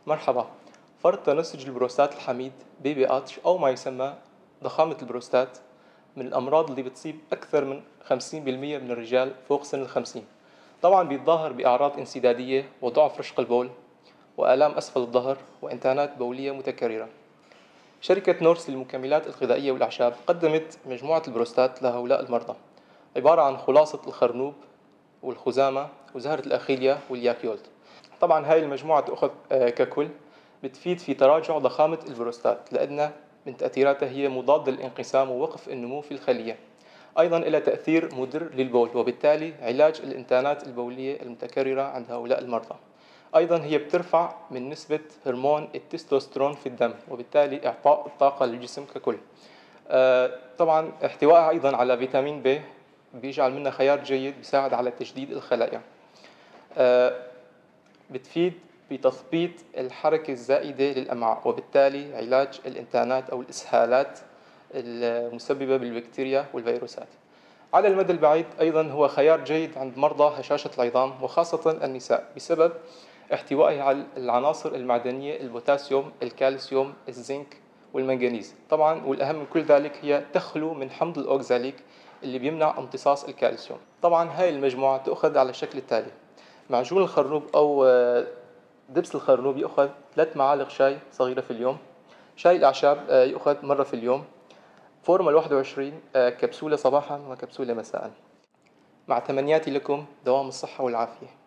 مرحبا. فرط تنسج البروستات الحميد BPH أو ما يسمى ضخامة البروستات من الأمراض اللي بتصيب أكثر من 50% من الرجال فوق سن ال50. طبعا بيتظاهر بأعراض انسدادية وضعف رشق البول وآلام أسفل الظهر وإنتانات بولية متكررة. شركة نورس للمكملات الغذائية والأعشاب قدمت مجموعة البروستات لهؤلاء المرضى، عبارة عن خلاصة الخرنوب والخزامة وزهرة الأخيليا والياكيولت. طبعا هاي المجموعة تأخذ ككل، بتفيد في تراجع ضخامة البروستات لأن من تأثيراتها هي مضاد للانقسام ووقف النمو في الخلية. أيضا لها تأثير مضر للبول وبالتالي علاج الإنتانات البولية المتكررة عند هؤلاء المرضى. أيضا هي بترفع من نسبة هرمون التستوستيرون في الدم وبالتالي إعطاء الطاقة للجسم ككل. طبعا احتوائها أيضا على فيتامين B بيجعل منها خيار جيد بيساعد على تجديد الخلايا. بتفيد بتثبيط الحركة الزائدة للأمعاء وبالتالي علاج الإنتانات أو الإسهالات المسببة بالبكتيريا والفيروسات. على المدى البعيد أيضا هو خيار جيد عند مرضى هشاشة العظام وخاصة النساء بسبب احتوائه على العناصر المعدنية البوتاسيوم، الكالسيوم، الزنك والمنغنيز. طبعا والأهم من كل ذلك هي تخلو من حمض الأوكزاليك اللي بيمنع امتصاص الكالسيوم. طبعا هاي المجموعة تؤخذ على الشكل التالي: معجون الخرنوب أو دبس الخرنوب يأخذ 3 معالق شاي صغيرة في اليوم. شاي الأعشاب يأخذ مرة في اليوم. فورمال 21 كبسولة صباحا وكبسولة مساء. مع تمنياتي لكم دوام الصحة والعافية.